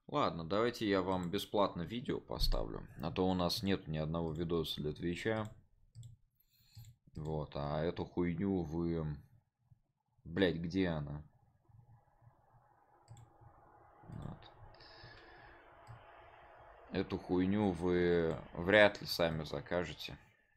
Ладно, давайте я вам бесплатно видео поставлю. А то у нас нет ни одного видоса для Твича. Вот, а эту хуйню вы... Блять, где она? Вот. Эту хуйню вы вряд ли сами закажете.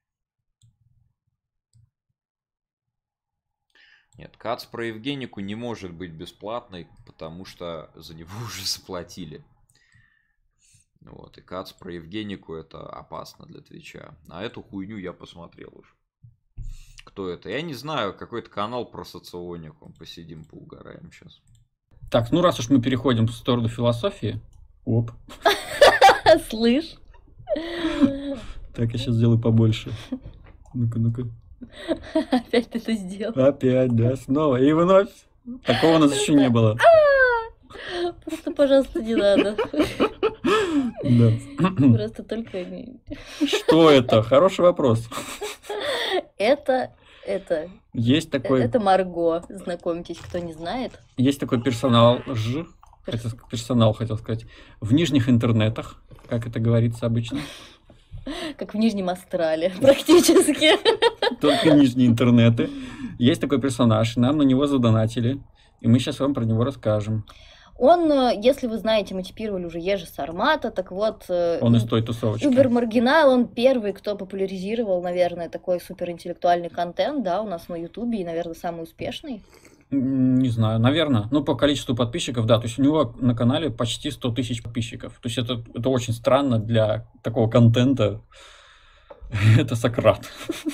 Нет, кац про Евгенику не может быть бесплатной, потому что за него уже заплатили. Вот, и кац про Евгенику это опасно для Твича. А эту хуйню я посмотрел уже. Кто это? Я не знаю, какой-то канал про соционику. Посидим, поугараем сейчас. Так, ну раз уж мы переходим в сторону философии. Оп. Слышь? Так, я сейчас сделаю побольше. Ну-ка, ну-ка. Опять ты это сделал. Опять, да, снова. И вновь. Такого у нас еще не было. Просто, пожалуйста, не надо. Да. Просто только не... Что это? Хороший вопрос. Это... Есть такой... Это Марго. Знакомьтесь, кто не знает. Есть такой персонал, хотел сказать, в нижних интернетах, как это говорится обычно. Как в Нижнем Астрале, практически. Только нижние интернеты. Есть такой персонаж, нам на него задонатили, и мы сейчас вам про него расскажем. Он, если вы знаете, мотивировали уже Ежи Сармата, так вот... Он из той тусовочки. Убер Маргинал, он первый, кто популяризировал, наверное, такой суперинтеллектуальный контент, да, у нас на Ютубе, и, наверное, самый успешный. Не знаю, наверное. Ну, по количеству подписчиков, да. То есть у него на канале почти 100 тысяч подписчиков. То есть это очень странно для такого контента. Это Сократ.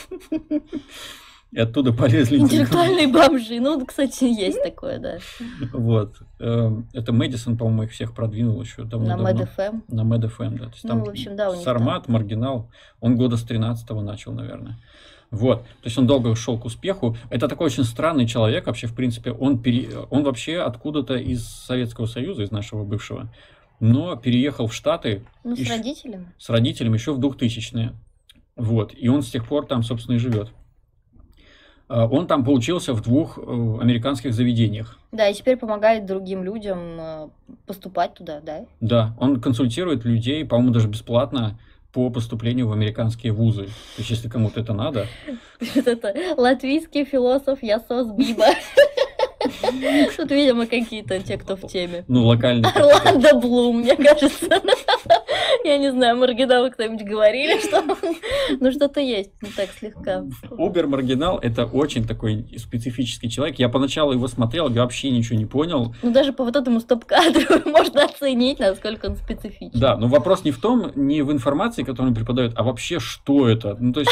И оттуда полезли... Интеллектуальные бомжи. Ну, кстати, есть такое, да. Вот. Это Мэдисон, по-моему, их всех продвинул еще давно. На Мэд-ФМ. На Мэд-ФМ, да. То есть ну, там в общем, да, у них Сармат, там... Маргинал. Он года с 13-го начал, наверное. Вот. То есть он долго шел к успеху. Это такой очень странный человек вообще, в принципе. Он вообще откуда-то из Советского Союза, из нашего бывшего, но переехал в Штаты. Ну, с родителями? С родителями еще в 2000-е. Вот. И он с тех пор там, собственно, и живет. Он там поучился в 2 американских заведениях. Да, и теперь помогает другим людям поступать туда, да? Да, он консультирует людей, по-моему, даже бесплатно по поступлению в американские вузы. То есть, если кому-то это надо. Это латвийский философ Ясос Биба. Тут, видимо, какие-то те, кто в теме. Ну, локальные. Орландо Блум, мне кажется. Я не знаю, Маргинал кто-нибудь говорили, что... Ну, что-то есть, ну так, слегка. Убер Маргинал — это очень такой специфический человек. Я поначалу его смотрел, я вообще ничего не понял. Ну, даже по вот этому стоп-кадру можно оценить, насколько он специфичный. Да, но вопрос не в том, не в информации, которую он преподает, а вообще, что это? Ну, то есть...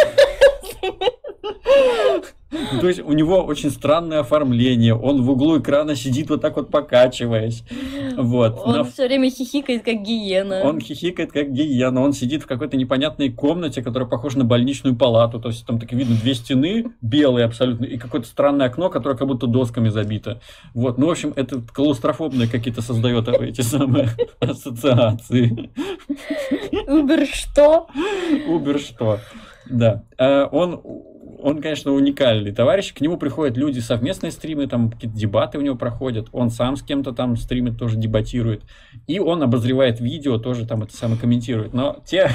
То есть у него очень странное оформление, он в углу экрана сидит вот так вот покачиваясь. Вот. Он все время хихикает, как гиена. Он хихикает, как гиена, он сидит в какой-то непонятной комнате, которая похожа на больничную палату. То есть там так видно 2 стены, белые абсолютно, и какое-то странное окно, которое как будто досками забито. Вот. Ну, в общем, это клаустрофобные какие-то создает эти самые ассоциации. Убер что? Убер что, да. Он, конечно, уникальный товарищ. К нему приходят люди, совместные стримы, там какие-то дебаты у него проходят. Он сам с кем-то там стримит, тоже дебатирует. И он обозревает видео, тоже там это самое комментирует. Но те...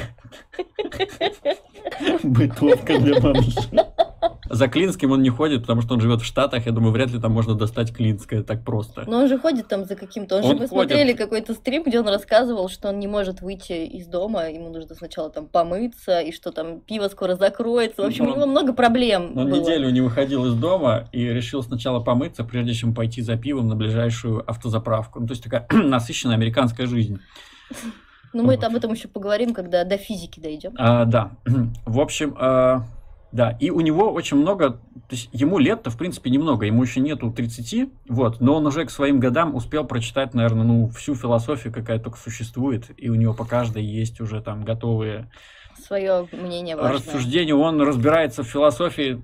Бытовка для бомжей. За Клинским он не ходит, потому что он живет в Штатах. Я думаю, вряд ли там можно достать Клинское так просто. Но он же ходит там за каким-то... Он же посмотрели какой-то стрим, где он рассказывал, что он не может выйти из дома. Ему нужно сначала там помыться, и что там пиво скоро закроется. В общем, у него много проблем Он было. Неделю не выходил из дома и решил сначала помыться, прежде чем пойти за пивом на ближайшую автозаправку. Ну, то есть такая насыщенная американская жизнь. Ну, мы об этом еще поговорим, когда до физики дойдем. Да. В общем... Да, и у него очень много, то есть ему лет-то, в принципе, немного, ему еще нету 30, вот, но он уже к своим годам успел прочитать, наверное, ну, всю философию, какая только существует, и у него по каждой есть уже там готовые... Свое мнение важное. Рассуждения, он разбирается в философии, ну,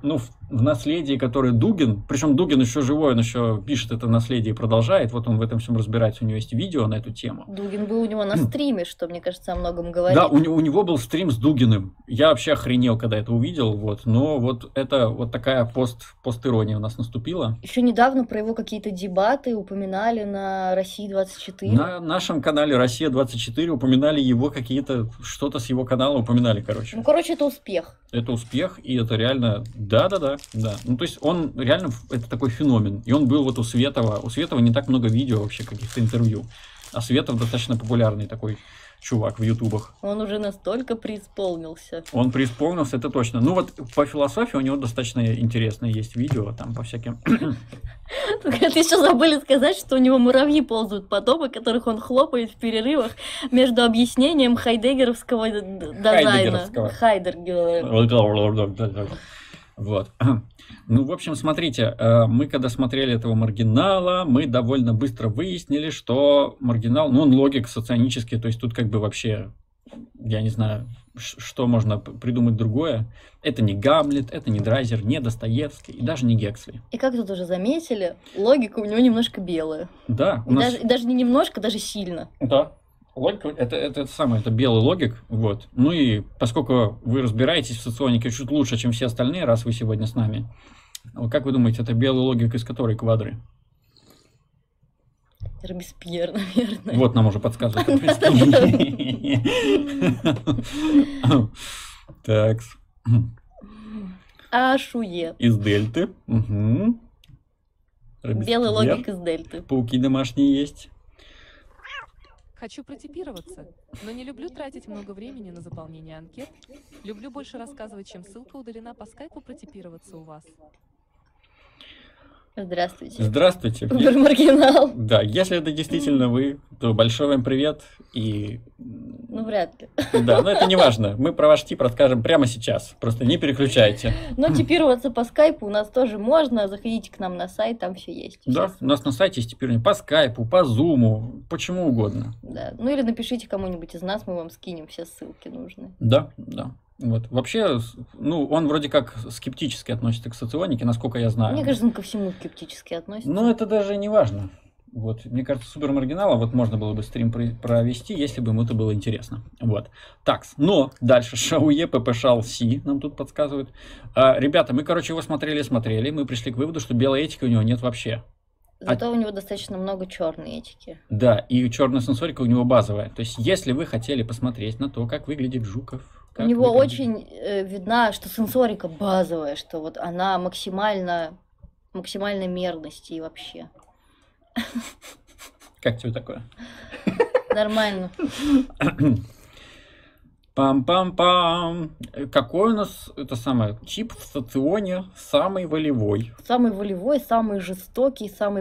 в «Наследии», который Дугин, причем Дугин еще живой, он еще пишет это «Наследие» и продолжает, вот он в этом всем разбирается, у него есть видео на эту тему. Дугин был у него на стриме, что, мне кажется, о многом говорит. Да, у него был стрим с Дугиным, я вообще охренел, когда это увидел, вот, но вот это вот такая постирония у нас наступила. Еще недавно про его какие-то дебаты упоминали на России-24. На нашем канале «Россия-24» упоминали его какие-то, что-то с его канала упоминали, короче. Ну, короче, это успех. Это успех, и это реально, да. Ну, то есть он реально, это такой феномен. И он был вот у Светова. У Светова не так много видео вообще, каких-то интервью. А Светов достаточно популярный такой чувак в ютубах. Он уже настолько преисполнился. Он преисполнился, это точно. Ну вот по философии у него достаточно интересные есть видео, там по всяким... Ты еще забыли сказать, что у него муравьи ползают по дому, которых он хлопает в перерывах между объяснением хайдеггеровского дизайна. Хайдеггеровского. Вот. Ну, в общем, смотрите, мы когда смотрели этого маргинала, мы довольно быстро выяснили, что маргинал, ну, он логик соционический, то есть тут как бы вообще, я не знаю, что можно придумать другое. Это не Гамлет, это не Драйзер, не Достоевский и даже не Гексли. И как тут уже заметили, логика у него немножко белая. Да. Даже не немножко, даже сильно. Да. Логика, это белый логик, вот. Ну и поскольку вы разбираетесь в соционике чуть лучше, чем все остальные, раз вы сегодня с нами, как вы думаете, это белый логик из которой квадры? Робеспьер, наверное. Вот нам уже подсказывает. Так. Ашуе. Из дельты. Белый логик из дельты. Пауки домашние есть. Хочу протипироваться, но не люблю тратить много времени на заполнение анкет. Люблю больше рассказывать, чем ссылка удалена по скайпу протипироваться у вас. Здравствуйте. Здравствуйте. Маргинал. Да, если это действительно вы, то большой вам привет и... Ну, вряд ли. Да, но это не важно. Мы про ваш тип расскажем прямо сейчас. Просто не переключайте. Но типироваться по скайпу у нас тоже можно. Заходите к нам на сайт, там все есть. Да, у нас на сайте есть типирование по скайпу, по зуму, почему угодно. Да, ну или напишите кому-нибудь из нас, мы вам скинем все ссылки нужные. Да. Вот. Вообще, ну, он вроде как скептически относится к соционике, насколько я знаю. Мне кажется, он ко всему скептически относится. Но это даже не важно. Вот. Мне кажется, супермаргинала вот можно было бы стрим провести, если бы ему это было интересно. Вот. Так, но дальше Шауе, ППШ, Си нам тут подсказывают. Ребята, мы, короче, его смотрели, мы пришли к выводу, что белой этики у него нет вообще. Зато у него достаточно много черной этики. Да, и черная сенсорика у него базовая. То есть, если вы хотели посмотреть на то, как выглядит Жуков... У него очень видна, что сенсорика базовая, что вот она максимальной мерности и вообще. Как тебе такое? Нормально. Пам-пам-пам. Какой у нас тип в соционе самый волевой? Самый волевой, самый жестокий, самый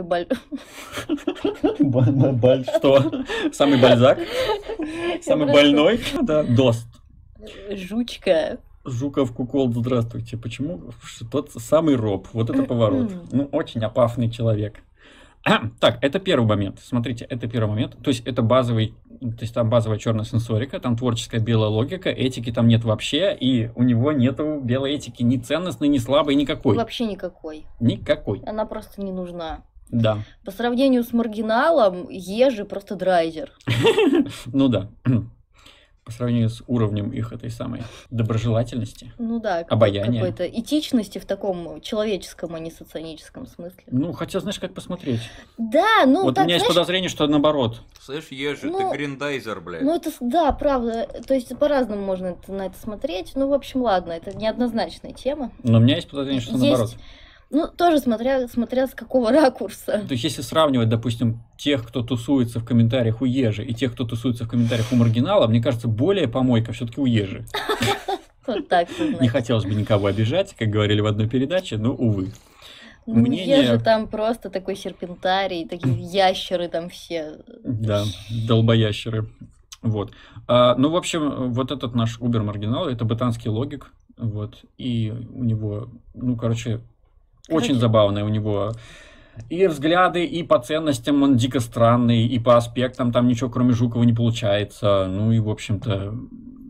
Что? Самый бальзак? Самый больной? Да, Дост. Жучка. Жуков Кукол, здравствуйте. Почему? Тот самый роб. Вот это поворот. Ну, очень опасный человек. Так, это первый момент. Смотрите, это первый момент. То есть это базовый, то есть там базовая черная сенсорика, там творческая белая логика, этики там нет вообще, и у него нету белой этики ни ценностной, ни слабой, никакой. Вообще никакой. Никакой. Она просто не нужна. Да. По сравнению с маргиналом, Ежи просто драйзер. Ну да. По сравнению с уровнем их этой самой доброжелательности, ну да, обаяния. Какой-то этичности в таком человеческом, а не соционическом смысле. Ну, хотя, знаешь, как посмотреть. Да, ну вот так, у меня есть подозрение, что наоборот. Слышь, Ежи, ты гриндайзер, блядь. Ну, это, да, правда. То есть, по-разному можно на это смотреть. Ну, в общем, ладно, это неоднозначная тема. Но у меня есть подозрение, что наоборот. Ну, тоже смотря с какого ракурса. То есть, если сравнивать, допустим, тех, кто тусуется в комментариях у Ежи, и тех, кто тусуется в комментариях у маргинала, мне кажется, более помойка все-таки у Ежи. Вот так. Не хотелось бы никого обижать, как говорили в одной передаче, но, увы. Ежи там просто такой серпентарий, такие ящеры там все. Да, долбоящеры. Вот. Ну, в общем, вот этот наш Убер-маргинал, это ботанский логик. Вот. И у него, ну, короче, очень забавное у него и взгляды, и по ценностям он дико странный, и по аспектам там ничего кроме Жукова не получается. Ну и, в общем-то,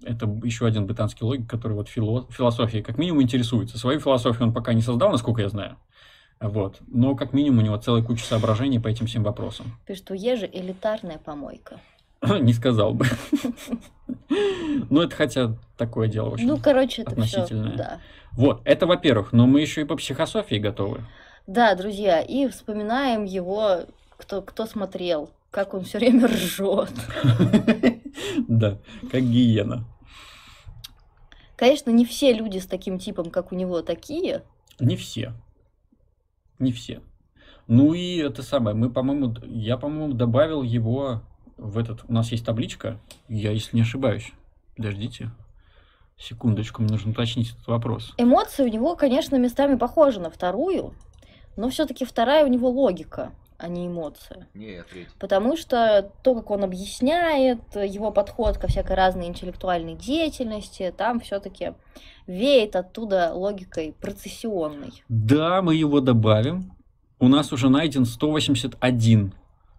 Это еще один британский логик, который вот философией как минимум интересуется. Свою философию он пока не создал, насколько я знаю. Вот. Но как минимум у него целая куча соображений по этим всем вопросам. Пишет, у Ежи элитарная помойка. Не сказал бы. Ну, это хотя такое дело очень это относительное. Все, да. Вот, это во-первых. Но мы еще и по психософии готовы. Да, друзья, и вспоминаем его, кто смотрел, как он все время ржет. Да, как гиена. Конечно, не все люди с таким типом, как у него, такие. Не все. Не все. Ну и это самое, я, по-моему, добавил его в этот... У нас есть табличка, я, если не ошибаюсь. Подождите. Секундочку, мне нужно уточнить этот вопрос. Эмоции у него, конечно, местами похожи на вторую, но все-таки вторая у него логика, а не эмоция. Не, третья. Потому что то, как он объясняет, его подход ко всякой разной интеллектуальной деятельности, там все-таки веет оттуда логикой процессионной. Да, мы его добавим. У нас уже найден 181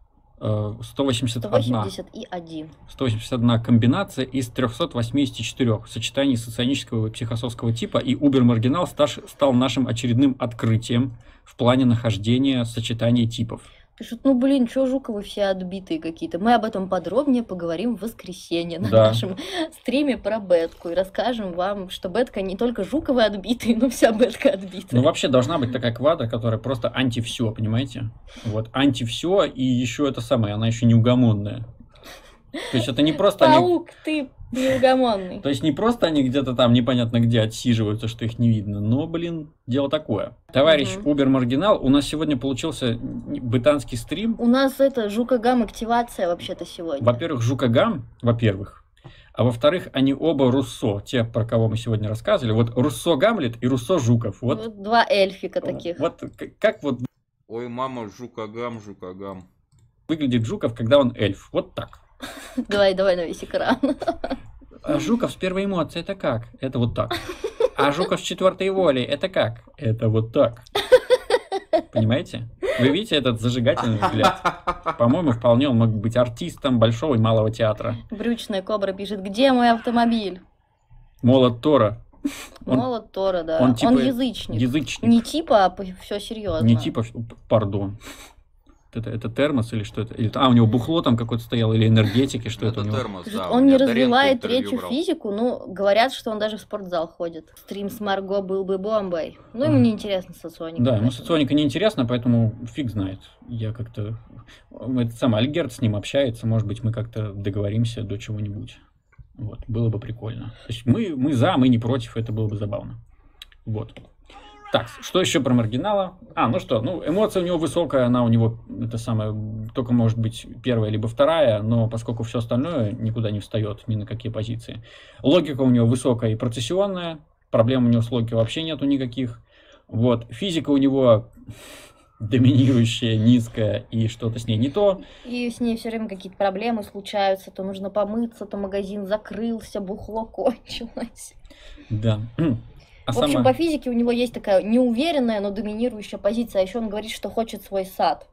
комбинация из 384 сочетаний соционического и психософского типа, и Убер-маргинал стал нашим очередным открытием в плане нахождения сочетаний типов. Пишут, что Жуковы все отбитые какие-то. Мы об этом подробнее поговорим в воскресенье на Да. нашем стриме про бетку и расскажем вам, что бетка не только Жуковы отбитые, но вся бетка отбитая. Ну, вообще должна быть такая квадра, которая просто анти-все, понимаете? Вот, анти-все, и еще это самое, она еще неугомонная. То есть это не просто... Паук, ты неугомонный. То есть не просто они где-то там непонятно где отсиживаются, что их не видно, но, дело такое. Товарищ Убер-маргинал, у нас сегодня получился британский стрим. У нас это Жукагам активация вообще-то сегодня. Во-первых, Жукагам, во-первых. А во-вторых, они оба Руссо, те, про кого мы сегодня рассказывали. Вот Руссо Гамлет и Руссо Жуков. Вот два эльфика таких. Вот как вот... Ой, мама, Жукагам. Выглядит Жуков, когда он эльф. Вот так. Давай на весь экран. А Жуков с первой эмоции это как? Это вот так. А Жуков с четвертой волей это как? Это вот так. Понимаете? Вы видите этот зажигательный взгляд? По-моему, вполне он мог быть артистом большого и малого театра. Брючная кобра пишет, где мой автомобиль? Молот Тора. Молот Тора, да. Он язычник. Не типа, а все серьезно. Не типа, пардон. Это термос или что это? У него бухло там какое-то стояло, или энергетики, что это у него? Термос, да, он не развивает третью физику, говорят, что он даже в спортзал ходит. Стрим с Марго был бы бомбой. Ему не интересно соционика. Да, ему соционика не интересно, поэтому фиг знает. Я как-то... Альгерт с ним общается, может быть, мы как-то договоримся до чего-нибудь. Вот, было бы прикольно. То есть мы за, мы не против, это было бы забавно. Вот. Так, что еще про маргинала? Эмоция у него высокая, она у него, только может быть первая либо вторая, но поскольку все остальное никуда не встает, ни на какие позиции. Логика у него высокая и процессионная, проблем у него с логикой вообще нету никаких. Вот, физика у него доминирующая, низкая, и что-то с ней не то. И с ней все время какие-то проблемы случаются, то нужно помыться, то магазин закрылся, бухло кончилось. Да. В общем, по физике у него есть такая неуверенная, но доминирующая позиция. А еще он говорит, что хочет свой сад.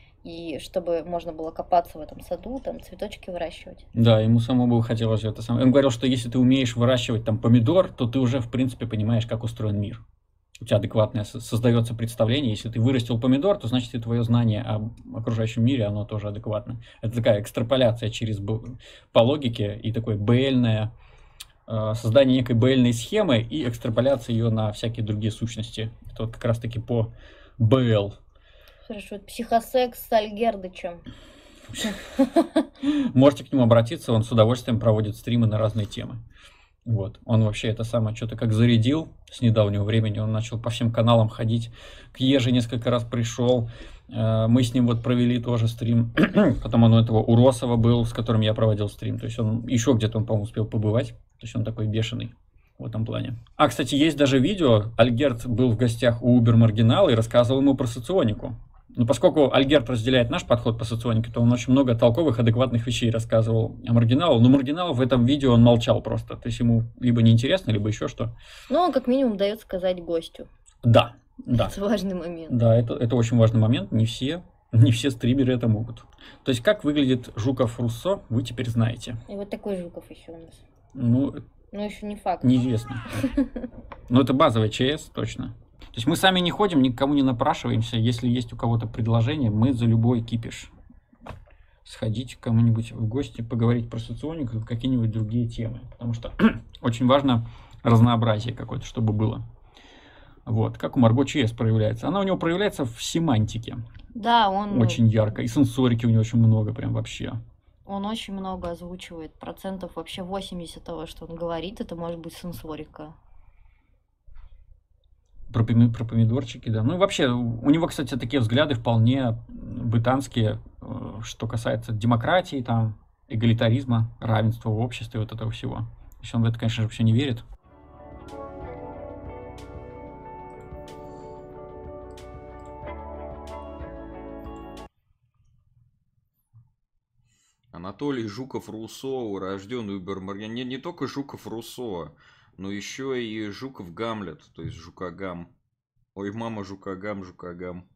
И чтобы можно было копаться в этом саду, там цветочки выращивать. Да, ему самому бы хотелось это самое. Он говорил, что если ты умеешь выращивать там помидор, то ты уже, в принципе, понимаешь, как устроен мир. У тебя адекватное создается представление. Если ты вырастил помидор, то значит и твое знание об окружающем мире, оно тоже адекватно. Это такая экстраполяция по логике и такое БЛ-ное создание некой БЛ-ной схемы и экстраполяция ее на всякие другие сущности. Это вот как раз-таки по БЛ. Хорошо, психосекс с Альгердычем. Можете к нему обратиться, он с удовольствием проводит стримы на разные темы. Вот. Он вообще это самое что-то как зарядил с недавнего времени, он начал по всем каналам ходить, к Еже несколько раз пришел, мы с ним вот провели тоже стрим, потом он у этого Уросова был, с которым я проводил стрим, то есть он еще где-то, по-моему, успел побывать, то есть он такой бешеный в этом плане. А, кстати, есть даже видео, Альгерт был в гостях у Убер-маргинала и рассказывал ему про соционику. Но поскольку Альгерт разделяет наш подход по соционике, то он очень много толковых, адекватных вещей рассказывал о маргиналу. Но маргинал в этом видео он молчал просто. То есть ему либо неинтересно, либо еще что. Ну, он как минимум дает сказать гостю. Да. Это важный момент. Да, это очень важный момент. Не все стримеры это могут. То есть как выглядит Жуков Руссо, вы теперь знаете. И вот такой Жуков еще у нас. Ну, Ну, еще не факт. неизвестно. Но это базовая ЧС, точно. То есть мы сами не ходим, никому не напрашиваемся. Если есть у кого-то предложение, мы за любой кипиш. Сходить к кому-нибудь в гости, поговорить про соционику и какие-нибудь другие темы. Потому что очень важно разнообразие какое-то, чтобы было. Вот, как у Марго ЧС проявляется. Она у него проявляется в семантике. Да, он Очень ярко. И сенсорики у него очень много, прям вообще. Он очень много озвучивает. Процентов вообще 80 того, что он говорит, это может быть сенсорика. Про помидорчики, да. Ну и вообще, у него, кстати, такие взгляды вполне британские, что касается демократии, там, эгалитаризма, равенства в обществе, вот этого всего. То есть он в это, конечно же, вообще не верит. Анатолий Жуков-Руссо, урожденный Убермарьян. Не только Жуков-Руссо, но еще и Жуков-Гамлет, то есть Жукагам. Ой, мама, Жукагам, Жукагам.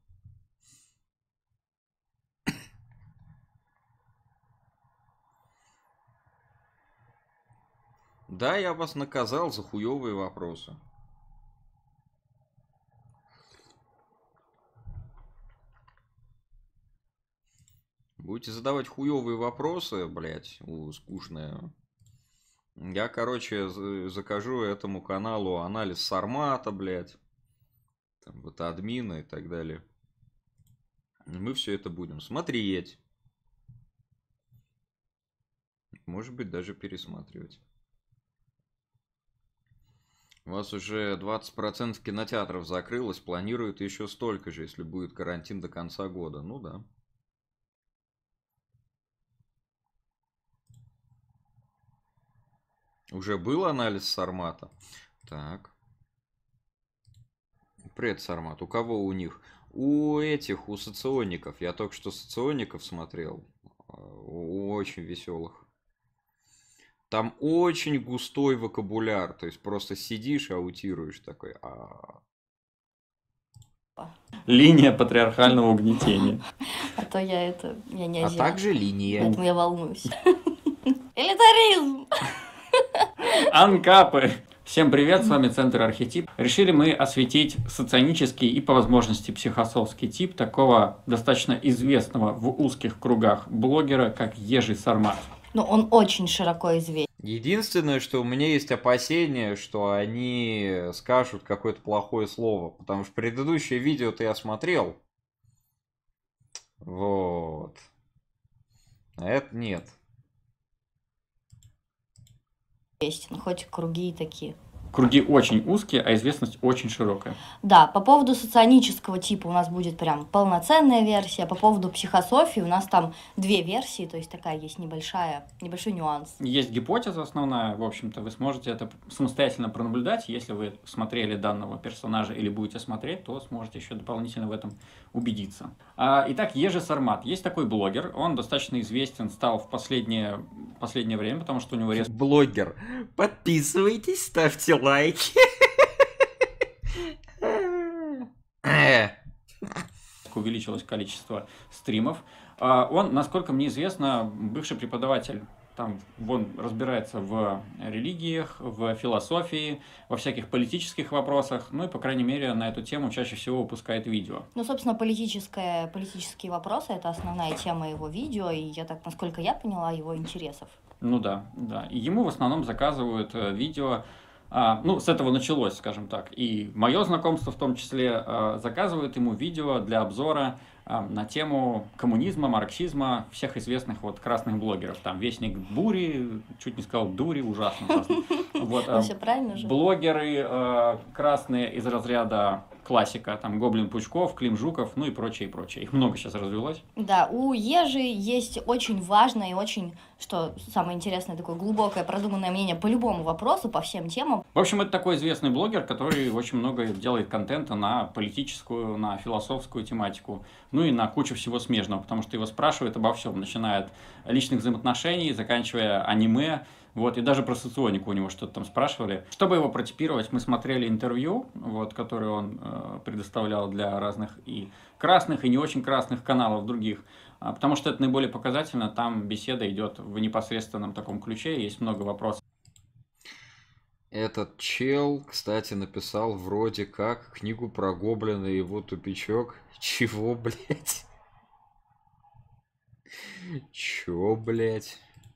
Да, я вас наказал за хуёвые вопросы. Будете задавать хуёвые вопросы, блять, скучные. Я, короче, закажу этому каналу анализ Сармата, блять. Там вот админа и так далее. И мы все это будем смотреть. Может быть, даже пересматривать. У вас уже 20% кинотеатров закрылось. Планируют еще столько же, если будет карантин до конца года. Ну да. Уже был анализ Сармата? Так. Привет, Сармат. У кого у них? У этих, у социоников. Я только что социоников смотрел. У очень веселых. Там очень густой вокабуляр. То есть просто сидишь, аутируешь такой. Линия патриархального угнетения. А то я не азиат. А также линия. Поэтому я волнуюсь. Элитаризм! Анкапы! Всем привет, с вами Центр Архетип. Решили мы осветить соционический и по возможности психосовский тип такого достаточно известного в узких кругах блогера, как Ежи Сармат. Но он очень широко известен. Единственное, что у меня есть опасение, что они скажут какое-то плохое слово. Потому что предыдущее видео-то я смотрел. Вот. А это нет. Хоть круги и такие. Круги очень узкие, а известность очень широкая. Да, по поводу соционического типа у нас будет прям полноценная версия. По поводу психософии у нас там 2 версии, то есть такая есть небольшой нюанс. Есть гипотеза основная, в общем-то, вы сможете это самостоятельно пронаблюдать. Если вы смотрели данного персонажа или будете смотреть, то сможете еще дополнительно в этом убедиться. Итак, Ежи Сармат. Есть такой блогер, он достаточно известен, стал в последнее время, потому что у него резко... Блогер. Подписывайтесь, ставьте лайки. Увеличилось количество стримов. Он, насколько мне известно, бывший преподаватель. Там он разбирается в религиях, в философии, во всяких политических вопросах. Ну и, по крайней мере, на эту тему чаще всего выпускает видео. Ну, собственно, политические вопросы – это основная тема его видео, и насколько я поняла, его интересов. Ну да. И ему в основном заказывают видео. С этого началось, скажем так. И мое знакомство в том числе заказывает ему видео для обзора на тему коммунизма, марксизма, всех известных красных блогеров. Там Вестник Бури, чуть не сказал Дури, ужасно. Все правильно же. Блогеры красные из разряда классика, там Гоблин Пучков, Клим Жуков, ну и прочее. Их много сейчас развелось. Да, у Ежи есть очень важное и очень, что самое интересное, такое глубокое, продуманное мнение по любому вопросу, по всем темам. В общем, это такой известный блогер, который очень много делает контента на политическую, на философскую тематику, ну и на кучу всего смежного, потому что его спрашивают обо всем, начиная от личных взаимоотношений, заканчивая аниме. И даже про соционику у него что-то там спрашивали. Чтобы его протипировать, мы смотрели интервью, которое он предоставлял для разных и красных, и не очень красных каналов других, потому что это наиболее показательно, там беседа идет в непосредственном таком ключе, есть много вопросов. Этот чел, кстати, написал вроде как книгу про гоблина и его тупичок. Чего, блядь? Чё, блядь?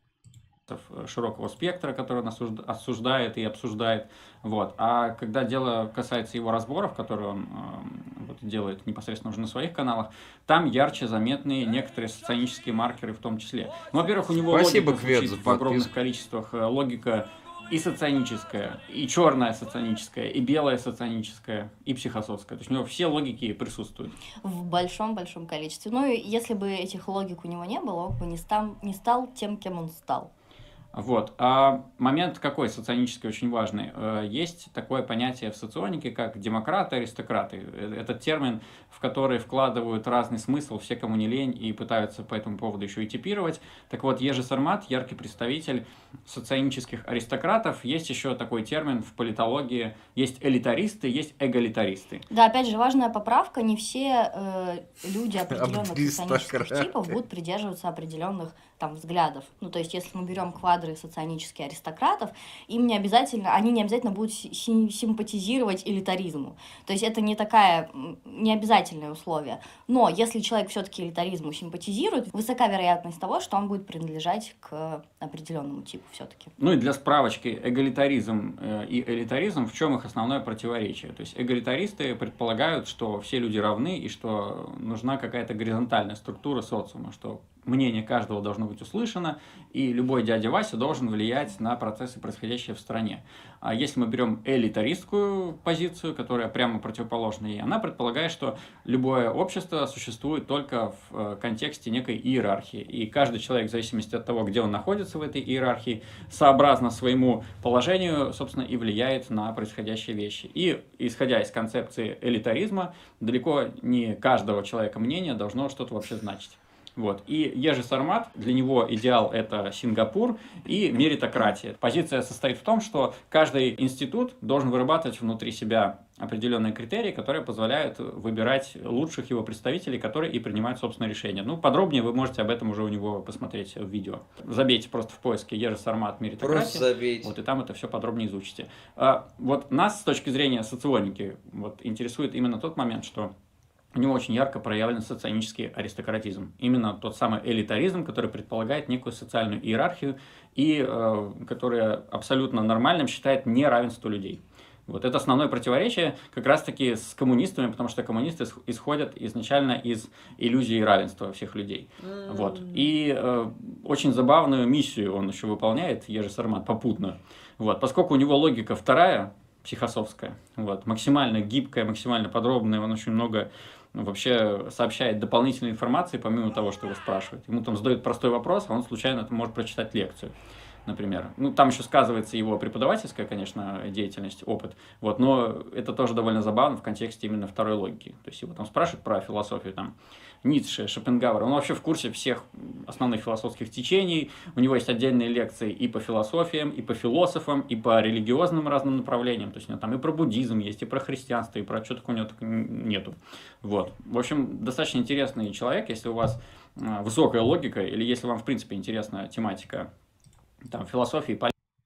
Широкого спектра, который он осуждает и обсуждает. Вот. А когда дело касается его разборов, которые он вот, делает непосредственно уже на своих каналах, там ярче заметны некоторые соционические маркеры в том числе. Ну, во-первых, у него Спасибо, логика Квет, звучит за в огромных подписку. количествах. Логика и соционическая, и черная соционическая, и белая соционическая, и психосоцкая. То есть у него все логики присутствуют. В большом-большом количестве. Ну, и если бы этих логик у него не было, он бы не стал тем, кем он стал. Вот. А момент какой соционический очень важный. Есть такое понятие в соционике, как демократы, аристократы. Этот термин, в который вкладывают разный смысл, все, кому не лень, и пытаются по этому поводу еще и типировать. Так вот, Ежи Сармат, яркий представитель соционических аристократов. Есть еще такой термин в политологии. Есть элитаристы, есть эгалитаристы. Да, опять же, важная поправка. Не все люди определенных соционических типов будут придерживаться определенных там взглядов. Ну, то есть, если мы берем квадры соционических аристократов, они не обязательно будут симпатизировать элитаризму. То есть, это не обязательное условие. Но если человек все-таки элитаризму симпатизирует, высока вероятность того, что он будет принадлежать к определенному типу все-таки. Ну и для справочки, эгалитаризм и элитаризм, в чем их основное противоречие? То есть, эгалитаристы предполагают, что все люди равны и что нужна какая-то горизонтальная структура социума, что мнение каждого должно быть услышано, и любой дядя Вася должен влиять на процессы, происходящие в стране. А если мы берем элитаристскую позицию, которая прямо противоположна ей, она предполагает, что любое общество существует только в контексте некой иерархии, и каждый человек, в зависимости от того, где он находится в этой иерархии, сообразно своему положению, собственно, и влияет на происходящие вещи. И, исходя из концепции элитаризма, далеко не каждого человека мнение должно что-то вообще значить. Вот. И Ежи Сармат, для него идеал – это Сингапур и меритократия. Позиция состоит в том, что каждый институт должен вырабатывать внутри себя определенные критерии, которые позволяют выбирать лучших его представителей, которые и принимают собственное решение. Ну, подробнее вы можете об этом уже у него посмотреть в видео. Забейте просто в поиске Ежи Сармат меритократия. Просто забейте. Вот, и там это все подробнее изучите. Вот нас с точки зрения соционики интересует именно тот момент, что у него очень ярко проявлен соционический аристократизм. Именно тот самый элитаризм, который предполагает некую социальную иерархию и который абсолютно нормальным считает неравенство людей. Вот это основное противоречие как раз-таки с коммунистами, потому что коммунисты исходят изначально из иллюзии равенства всех людей. Вот. И очень забавную миссию он еще выполняет, Ежи Сармат, попутно. Вот. Поскольку у него логика вторая, психософская, максимально гибкая, максимально подробная, он очень много вообще сообщает дополнительной информации, помимо того, что его спрашивают. Ему там задают простой вопрос, а он случайно может прочитать лекцию, например. Ну, там еще сказывается его преподавательская, конечно, деятельность, опыт, но это тоже довольно забавно в контексте именно второй логики. То есть его там спрашивают про философию, там, Ницше, Шопенгауэр, он вообще в курсе всех основных философских течений, у него есть отдельные лекции и по философиям, и по философам, и по религиозным разным направлениям, то есть у него там и про буддизм есть, и про христианство, и про что такое у него нету. Вот. В общем, достаточно интересный человек, если у вас высокая логика, или если вам, в принципе, интересна тематика там, философии.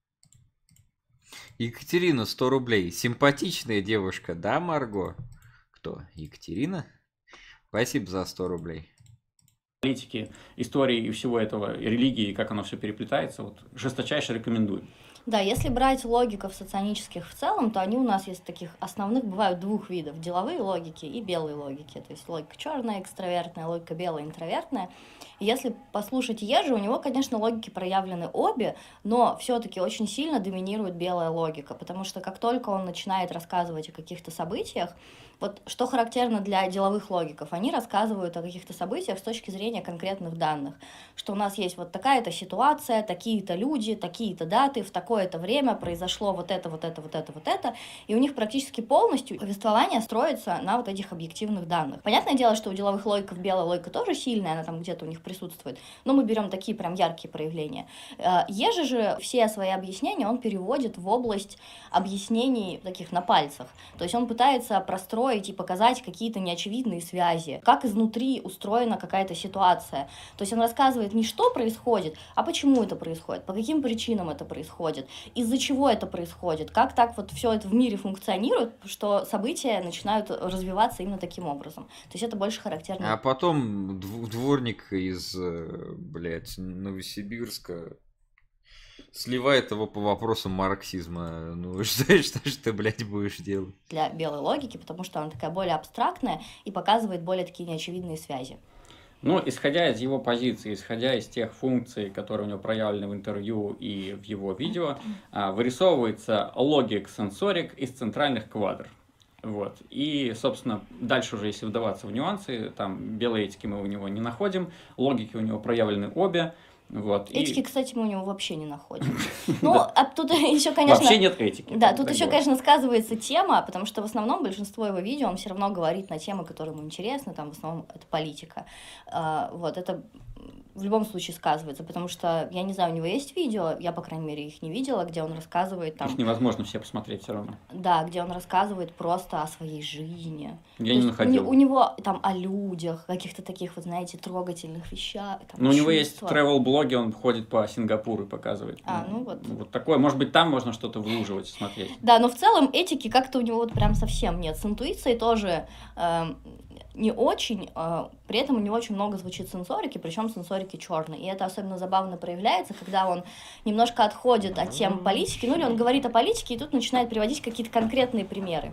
Екатерина, 100 рублей. Симпатичная девушка, да, Марго? Кто? Екатерина? Спасибо за 100 рублей. Политики, истории и всего этого, и религии, и как оно все переплетается, жесточайше рекомендую. Да, если брать логиков соционических в целом, то они у нас есть таких основных, бывают двух видов: деловые логики и белые логики. То есть логика черная, экстравертная, логика белая, интровертная. И если послушать Ежи, у него, конечно, логики проявлены обе, но все-таки очень сильно доминирует белая логика, потому что как только он начинает рассказывать о каких-то событиях, что характерно для деловых логиков, они рассказывают о каких-то событиях с точки зрения конкретных данных, что у нас есть такая-то ситуация, такие-то люди, такие-то даты, в такое-то время произошло вот это, и у них практически полностью повествование строится на этих объективных данных. Понятное дело, что у деловых логиков белая логика тоже сильная, она там где-то у них присутствует, но мы берем такие прям яркие проявления. Ежи же все свои объяснения он переводит в область объяснений таких на пальцах, то есть он пытается простроить и показать какие-то неочевидные связи, как изнутри устроена какая-то ситуация. То есть он рассказывает не что происходит, а почему это происходит, по каким причинам это происходит. из-за чего это происходит, как так вот все это в мире функционирует, что события начинают развиваться именно таким образом. То есть это больше характерно. А потом дворник из, блядь, Новосибирска сливает его по вопросам марксизма. Ну, что ты, блядь, будешь делать? Для белой логики, потому что она такая более абстрактная и показывает более такие неочевидные связи. Ну, исходя из его позиции, исходя из тех функций, которые у него проявлены в интервью и в его видео, вырисовывается логик-сенсорик из центральных квадр. Вот. И, собственно, дальше уже, если вдаваться в нюансы, там белой этики мы у него не находим, логики у него проявлены обе. Вот. Этики, кстати, мы у него вообще не находим. Ну, а тут еще, конечно... Вообще нет этики. Да, тут еще, конечно, сказывается тема, потому что в основном большинство его видео он все равно говорит на темы, которые ему интересны, там в основном это политика. Вот, это в любом случае сказывается, потому что, я не знаю, у него есть видео, я, по крайней мере, их не видела, где он рассказывает там... Их невозможно все посмотреть все равно. Да, где он рассказывает просто о своей жизни. Я не находил. У него там о людях, каких-то таких, вот знаете, трогательных вещах. Ну, у него есть travel-блоги, он ходит по Сингапуру и показывает. Ну вот. Вот такое, может быть, там можно что-то выуживать и смотреть. Да, но в целом этики как-то у него вот прям совсем нет. С интуицией тоже не очень, при этом у него очень много звучит сенсорики, причем сенсорики черные. И это особенно забавно проявляется, когда он немножко отходит от тем политики, ну или он говорит о политике, и тут начинает приводить какие-то конкретные примеры.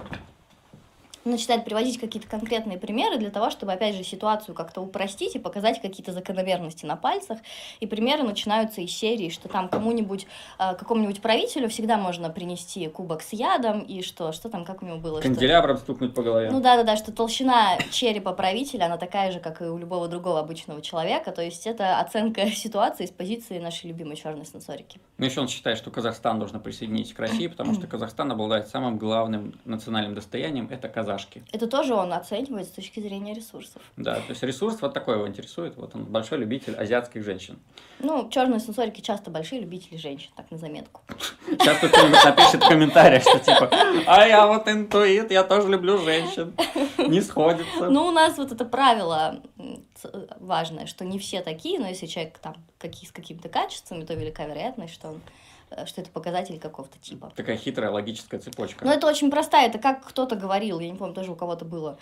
Начинает приводить какие-то конкретные примеры для того, чтобы, опять же, ситуацию как-то упростить и показать какие-то закономерности на пальцах. И примеры начинаются из серии, что там кому-нибудь, какому-нибудь правителю всегда можно принести кубок с ядом, и что там, как у него было? Канделябром стукнуть по голове. Ну да, что толщина черепа правителя, она такая же, как и у любого другого обычного человека, то есть это оценка ситуации с позиции нашей любимой черной сенсорики. Ну еще он считает, что Казахстан должен присоединиться к России, потому что Казахстан обладает самым главным национальным достоянием – это казахи. Это тоже он оценивает с точки зрения ресурсов. Да, то есть ресурс вот такой его интересует. Вот он большой любитель азиатских женщин. Ну, черные сенсорики часто большие любители женщин, так на заметку. Сейчас кто-нибудь напишет в комментариях, что типа, а я вот интуит, я тоже люблю женщин. Не сходится. Ну, у нас вот это правило важное, что не все такие, но если человек там с какими-то качествами, то велика вероятность, что это показатель какого-то типа. Такая хитрая логическая цепочка. Но это очень простая, это как кто-то говорил, я не помню, тоже у кого-то было,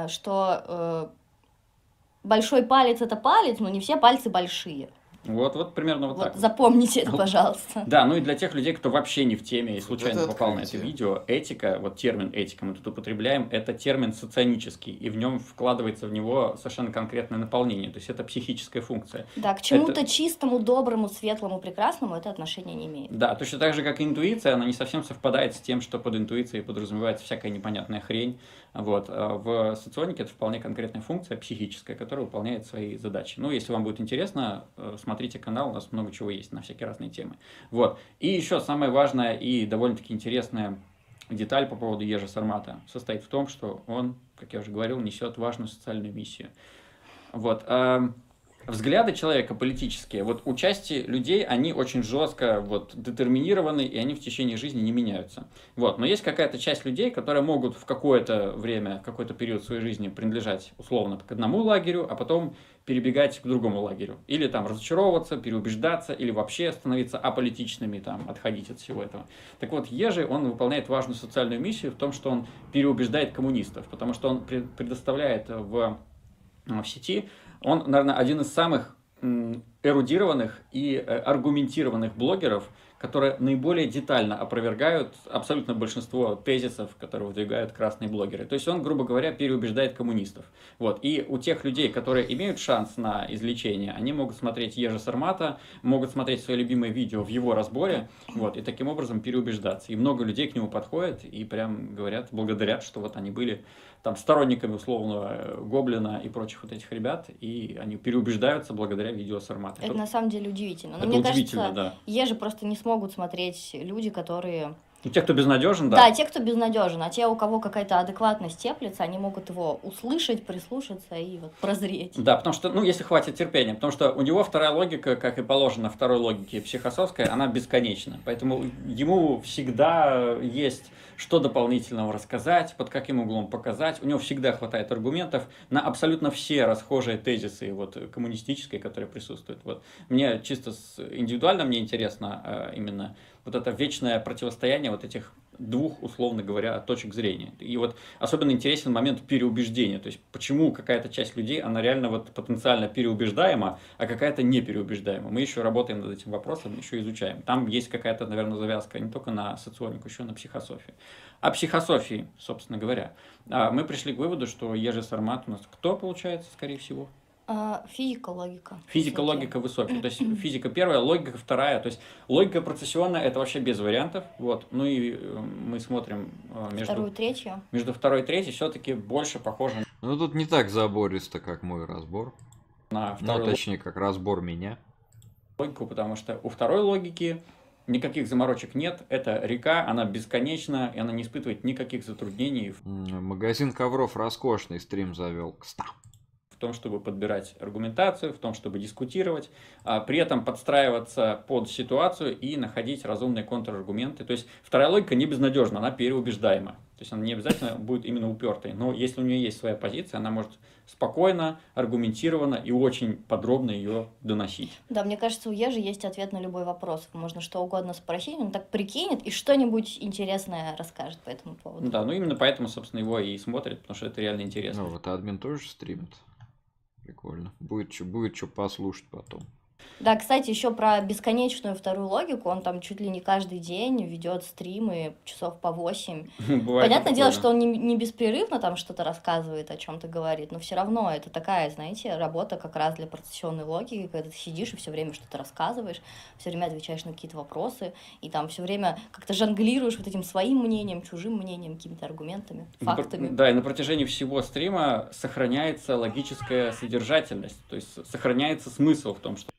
что большой палец – это палец, но не все пальцы большие. Вот примерно вот так. Запомните это, пожалуйста. Да, ну и для тех людей, кто вообще не в теме и случайно попал на это видео, этика, вот термин этика мы тут употребляем, это термин соционический, и в нем вкладывается в него совершенно конкретное наполнение, то есть это психическая функция. Да, к чему-то чистому, доброму, светлому, прекрасному это отношение не имеет. Да, точно так же, как и интуиция, она не совсем совпадает с тем, что под интуицией подразумевается всякая непонятная хрень. Вот. В соционике это вполне конкретная функция психическая, которая выполняет свои задачи. Ну, если вам будет интересно, смотрите канал, у нас много чего есть на всякие разные темы. Вот. И еще самая важная и довольно-таки интересная деталь по поводу Ежи Сармата состоит в том, что он, как я уже говорил, несет важную социальную миссию. Вот. Взгляды человека политические, вот у части людей, они очень жестко вот, детерминированы, и они в течение жизни не меняются. Вот. Но есть какая-то часть людей, которые могут в какое-то время, в какой-то период своей жизни принадлежать условно к одному лагерю, а потом перебегать к другому лагерю. Или там разочаровываться, переубеждаться, или вообще становиться аполитичными, там, отходить от всего этого. Так вот, Ежи, он выполняет важную социальную миссию в том, что он переубеждает коммунистов, потому что он предоставляет в сети. Он, наверное, один из самых эрудированных и аргументированных блогеров, которые наиболее детально опровергают абсолютно большинство тезисов, которые выдвигают красные блогеры. То есть он, грубо говоря, переубеждает коммунистов. Вот. И у тех людей, которые имеют шанс на излечение, они могут смотреть Ежи Сармата, могут смотреть свои любимые видео в его разборе, вот, и таким образом переубеждаться. И много людей к нему подходят и прям говорят, благодарят, что вот они были там сторонниками условного Гоблина и прочих вот этих ребят, и они переубеждаются благодаря видео Сармата. Это на самом деле удивительно. Но это мне удивительно, кажется, да. Ежи просто не смогут смотреть люди, которые... Те, кто безнадежен, да. Да, те, кто безнадежен, а те, у кого какая-то адекватность теплится, они могут его услышать, прислушаться и вот прозреть. Да, потому что, ну, если хватит терпения, потому что у него вторая логика, как и положено второй логике психосовской, она бесконечна. Поэтому ему всегда есть что дополнительного рассказать, под каким углом показать. У него всегда хватает аргументов на абсолютно все расхожие тезисы вот, коммунистические, которые присутствуют. Вот. Мне чисто индивидуально мне интересно именно вот это вечное противостояние вот этих двух, условно говоря, точек зрения. И вот особенно интересен момент переубеждения. То есть, почему какая-то часть людей, она реально вот потенциально переубеждаема, а какая-то не переубеждаема. Мы еще работаем над этим вопросом, еще изучаем. Там есть какая-то, наверное, завязка не только на соционику, еще на психософию. О психософии, собственно говоря, мы пришли к выводу, что Ежи-Сармат у нас кто получается, скорее всего? Физика, логика. Физика, логика высокая. То есть физика первая, логика вторая. То есть логика процессионная это вообще без вариантов. Вот. Ну и мы смотрим Вторую, третью. между второй и третьей все-таки больше похоже Ну тут не так забористо, как мой разбор. на Ну, вторую точнее, как разбор меня. логику, потому что у второй логики никаких заморочек нет. Это река, она бесконечна, и она не испытывает никаких затруднений Магазин ковров роскошный стрим завел. Кстати. в том, чтобы подбирать аргументацию, в том, чтобы дискутировать, при этом подстраиваться под ситуацию и находить разумные контраргументы. То есть вторая логика не безнадежна, она переубеждаема. То есть она не обязательно будет именно упертой. Но если у нее есть своя позиция, она может спокойно, аргументированно и очень подробно ее доносить. Да, мне кажется, у Ежи есть ответ на любой вопрос. Можно что угодно спросить, он так прикинет и что-нибудь интересное расскажет по этому поводу. Да, ну именно поэтому, собственно, его и смотрят, потому что это реально интересно. Ну вот админ тоже стримит. Прикольно. Будет что послушать потом. Да, кстати, еще про бесконечную вторую логику. Он там чуть ли не каждый день ведет стримы часов по 8. Бывает Понятное такое, дело, да. что он не беспрерывно там что-то рассказывает, о чем-то говорит, но все равно это такая, знаете, работа как раз для процессионной логики, когда ты сидишь и все время что-то рассказываешь, все время отвечаешь на какие-то вопросы, и там все время как-то жонглируешь вот этим своим мнением, чужим мнением, какими-то аргументами, фактами. Да, и на протяжении всего стрима сохраняется логическая содержательность, то есть сохраняется смысл в том, что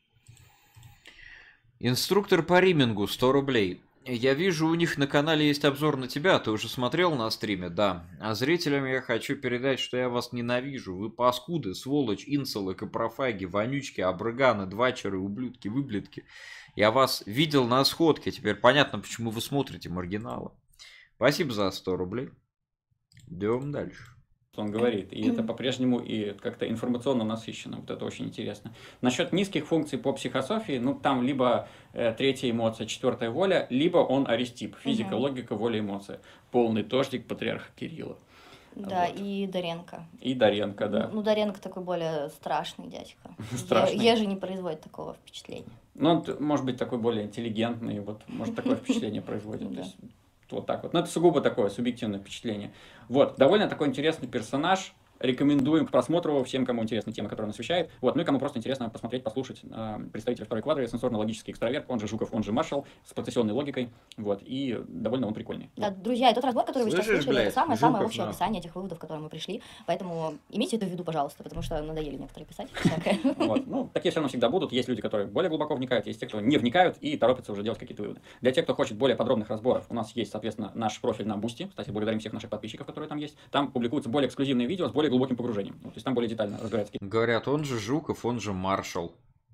Инструктор по римингу 100 рублей. Я вижу, у них на канале есть обзор на тебя. Ты уже смотрел на стриме? Да. А зрителям я хочу передать, что я вас ненавижу. Вы паскуды, сволочь, инсолы, капрофаги, вонючки, абрыганы, двачеры, ублюдки, выблядки. Я вас видел на сходке. Теперь понятно, почему вы смотрите маргинала. Спасибо за 100 рублей. Идем дальше. он говорит. И это по-прежнему и как-то информационно насыщенно. Вот это очень интересно. Насчет низких функций по психософии, ну там либо третья эмоция, четвертая воля, либо он аристип. Физика, логика, воля, эмоция. Полный тождик патриарха Кирилла. Да, Вот. и Доренко. И Доренко, да. Ну, Доренко такой более страшный дядька. Страшный. Ежи не производит такого впечатления. Ну, он может быть такой более интеллигентный, вот, может, такое впечатление производит. То есть, вот так вот. Но это сугубо такое субъективное впечатление. Вот, довольно такой интересный персонаж. Рекомендуем к просмотру всем, кому интересна тема, которую он освещает. Вот, ну и кому просто интересно посмотреть, послушать представителя второй квадры, сенсорно-логический экстраверт, он же Жуков, он же Маршал, с процессионной логикой. Вот, и довольно он прикольный. Да, друзья, и тот разбор, который вы сейчас Слышишь, слышали, это блядь, самое-самое Жуков, общее на. описание этих выводов, к которым мы пришли. Поэтому имейте это в виду, пожалуйста, потому что надоели некоторые писать всякое. Вот. Ну, такие все равно всегда будут. Есть люди, которые более глубоко вникают, есть те, кто не вникают и торопятся уже делать какие-то выводы. Для тех, кто хочет более подробных разборов, у нас есть, соответственно, наш профиль на Boosty. Кстати, благодарим всех наших подписчиков, которые там есть. Там публикуются более эксклюзивные видео с более глубоким погружением. То есть там более детально разбирается. Говорят, он же Жуков, он же Маршал.